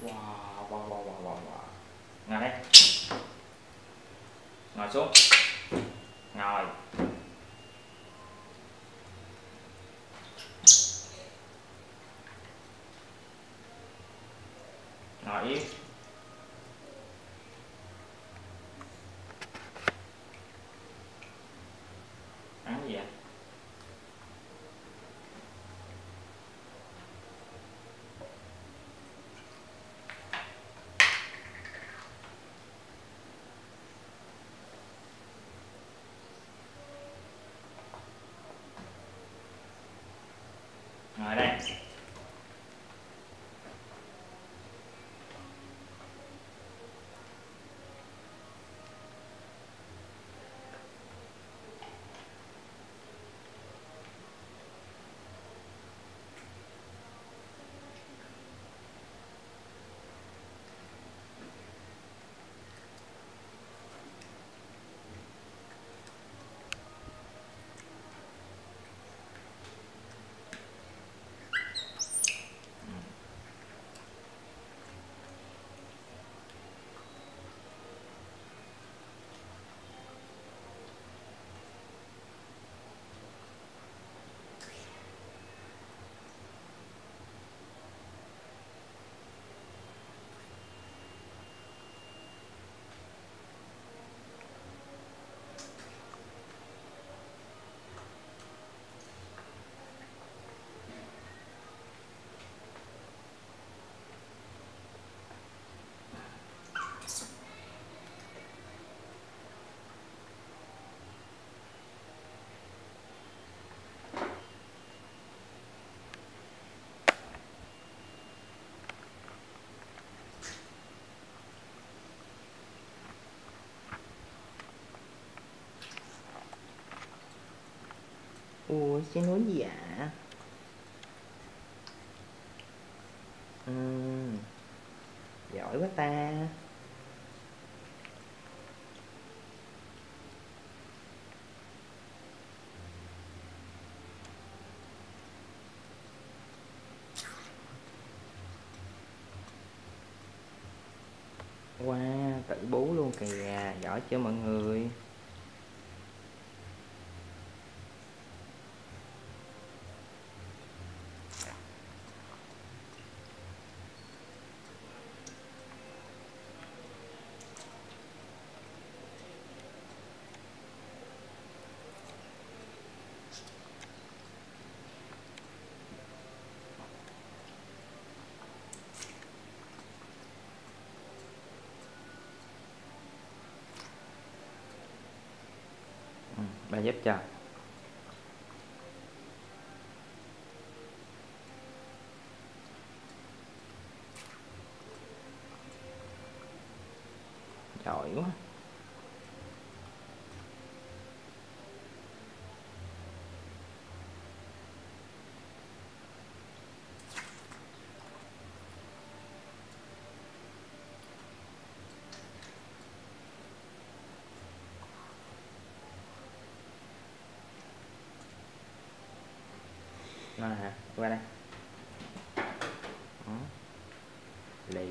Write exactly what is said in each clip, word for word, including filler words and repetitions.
Wow, wow, wow, wow, wow, wow. Ngồi đây. Ngồi xuống. Ngồi. Ngồi yên. Ăn gì vậy? Ngồi đây. Ủa, xin nói gì ạ? Ừm, giỏi quá ta. Wow, tự bú luôn kìa, giỏi chưa mọi người? Ừ, bà giúp cho. Giỏi quá. Nè hả, qua đây. Đó. Lì.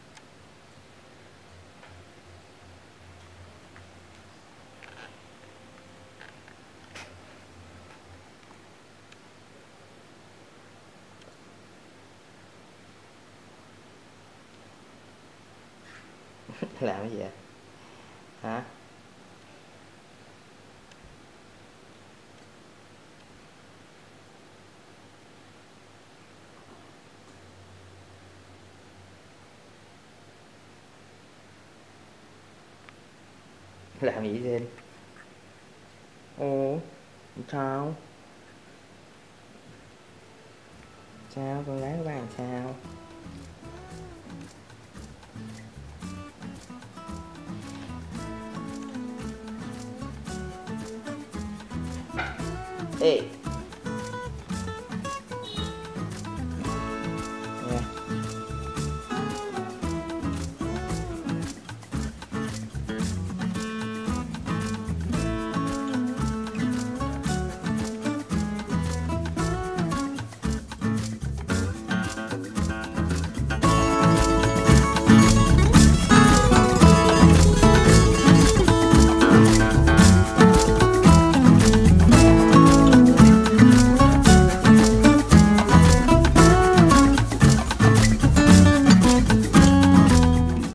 Làm cái gì vậy? Hả? Làm gì vậy? Ồ, sao? Sao, con gái của ba làm sao? Ê,